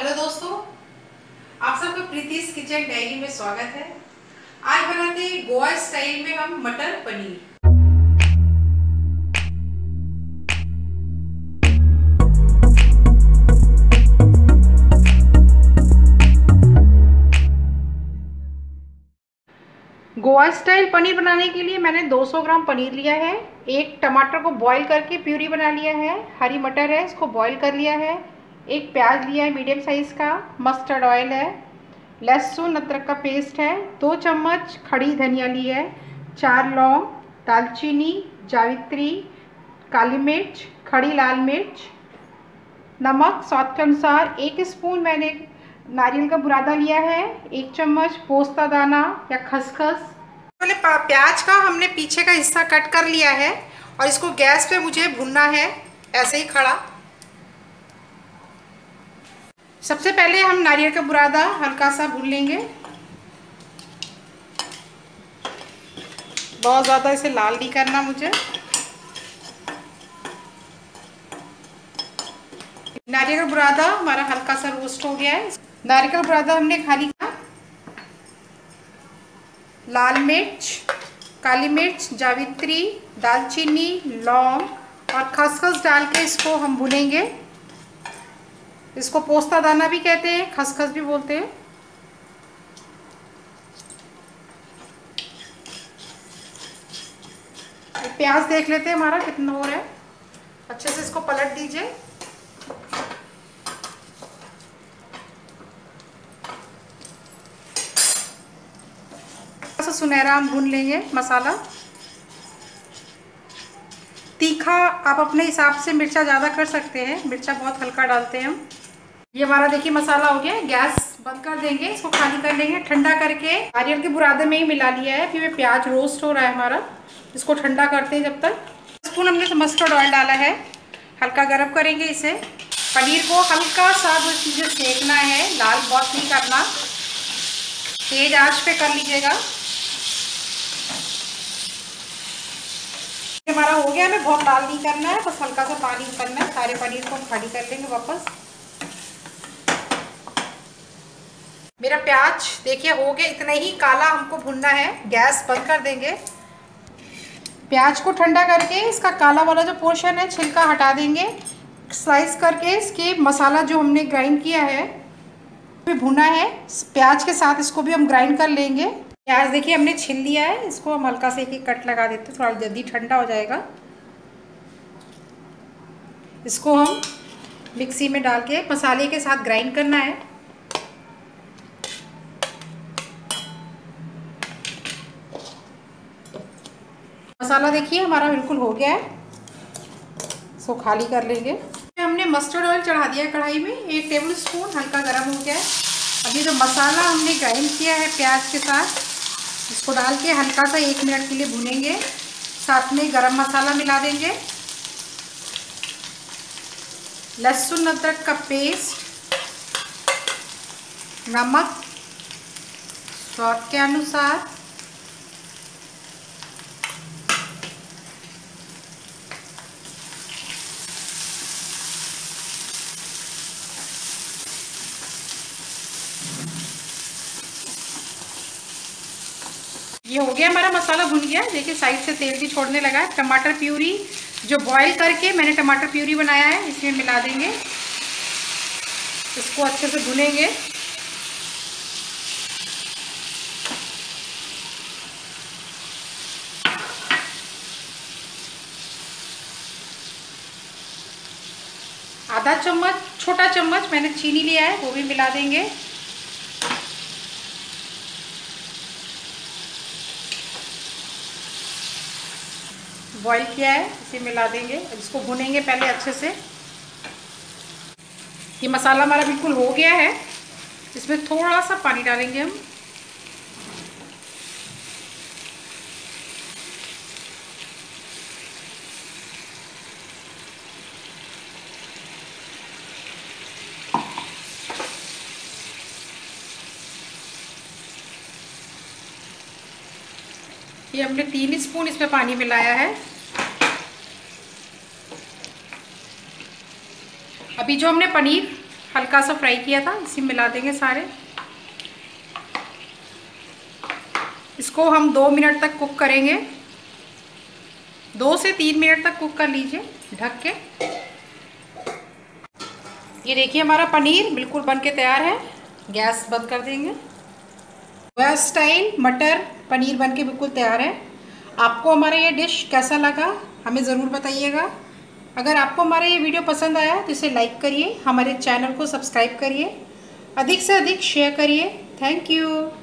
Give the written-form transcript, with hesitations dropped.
Hello दोस्तों, आप सबका प्रीतिस किचन डायरी में स्वागत है। आज बनाते हैं गोवा स्टाइल में हम मटर पनीर। गोवा स्टाइल पनीर बनाने के लिए मैंने 200 ग्राम पनीर लिया है। एक टमाटर को बॉईल करके प्यूरी बना लिया है। हरी मटर है, इसको बॉईल कर लिया है। एक प्याज लिया है मीडियम साइज़ का। मस्टर्ड ऑयल है। लहसुन अदरक का पेस्ट है। 2 चम्मच खड़ी धनिया ली है। 4 लौंग, दालचीनी, जावित्री, काली मिर्च, खड़ी लाल मिर्च, नमक स्वाद के अनुसार। 1 स्पून मैंने नारियल का बुरादा लिया है। 1 चम्मच पोस्ता दाना या खसखस। पहले प्याज का हमने पीछे का हिस्सा कट कर लिया है और इसको गैस पे मुझे भूनना है, ऐसे ही खड़ा। सबसे पहले हम नारियल का बुरादा हल्का सा भून लेंगे। बहुत ज़्यादा इसे लाल नहीं करना मुझे। नारियल का बुरादा हमारा हल्का सा रोस्ट हो गया है। नारियल का बुरादा हमने खा लिया। लाल मिर्च, काली मिर्च, जावित्री, दालचीनी, लौंग और खसखस डाल के इसको हम भुनेंगे। इसको पोस्ता दाना भी कहते हैं, खसखस भी बोलते हैं। प्याज देख लेते हैं हमारा कितना हो रहा है। अच्छे से इसको पलट दीजिए। सुनहरा हम भून लेंगे मसाला। तीखा आप अपने हिसाब से मिर्चा ज़्यादा कर सकते हैं, मिर्चा बहुत हल्का डालते हैं हम। ये हमारा देखिए मसाला हो गया। गैस बंद कर देंगे, इसको खाली कर लेंगे। ठंडा करके नारियल के बुरादे में ही मिला लिया है। फिर प्याज रोस्ट हो रहा है हमारा, इसको ठंडा करते हैं। जब तक स्पून हमने मस्टर्ड ऑयल डाला है, हल्का गर्म करेंगे इसे। पनीर को हल्का सा मुझे सेकना है, लाल बहुत नहीं करना। तेज आंच पे कर लीजिएगा। हमारा हो गया, हमें बहुत लाल नहीं करना है, बस हल्का सा पानी करना है। सारे पनीर को हम खाली कर लेंगे वापस। मेरा प्याज देखिए हो गया, इतना ही काला हमको भुनना है। गैस बंद कर देंगे। प्याज को ठंडा करके इसका काला वाला जो पोर्शन है छिलका हटा देंगे। स्लाइस करके इसके मसाला जो हमने ग्राइंड किया है भी भुना है, प्याज के साथ इसको भी हम ग्राइंड कर लेंगे। प्याज देखिए हमने छील लिया है, इसको हम हल्का से एक कट लगा देते हैं, थोड़ा जल्दी ठंडा हो जाएगा। इसको हम मिक्सी में डाल के मसाले के साथ ग्राइंड करना है। मसाला देखिए हमारा बिल्कुल हो गया है, इसको खाली कर लेंगे। हमने मस्टर्ड ऑयल चढ़ा दिया है कढ़ाई में। 1 टेबल स्पून हल्का गर्म हो गया है। अभी जो मसाला हमने ग्राइंड किया है प्याज के साथ, इसको डाल के हल्का सा 1 मिनट के लिए भूनेंगे। साथ में गरम मसाला मिला देंगे, लहसुन अदरक का पेस्ट, नमक स्वाद के अनुसार, ये हो गया हमारा मसाला भुन गया। देखिए साइड से तेल भी छोड़ने लगा है। टमाटर प्यूरी जो बॉईल करके मैंने टमाटर प्यूरी बनाया है इसमें मिला देंगे। इसको अच्छे से भुनेंगे। आधा चम्मच, छोटा चम्मच मैंने चीनी लिया है, वो भी मिला देंगे। बॉईल किया है इसे मिला देंगे। इसको भुनेंगे पहले अच्छे से। ये मसाला हमारा बिल्कुल हो गया है। इसमें थोड़ा सा पानी डालेंगे हम। ये हमने 3 स्पून इसमें पानी मिलाया है। अभी जो हमने पनीर हल्का सा फ्राई किया था, इसी में मिला देंगे सारे। इसको हम 2 मिनट तक कुक करेंगे, 2 से 3 मिनट तक कुक कर लीजिए ढक के। ये देखिए हमारा पनीर बिल्कुल बन के तैयार है। गैस बंद कर देंगे। गोवा स्टाइल मटर पनीर बन के बिल्कुल तैयार है। आपको हमारा ये डिश कैसा लगा हमें ज़रूर बताइएगा। अगर आपको हमारा ये वीडियो पसंद आया तो इसे लाइक करिए, हमारे चैनल को सब्सक्राइब करिए, अधिक से अधिक शेयर करिए। Thank you.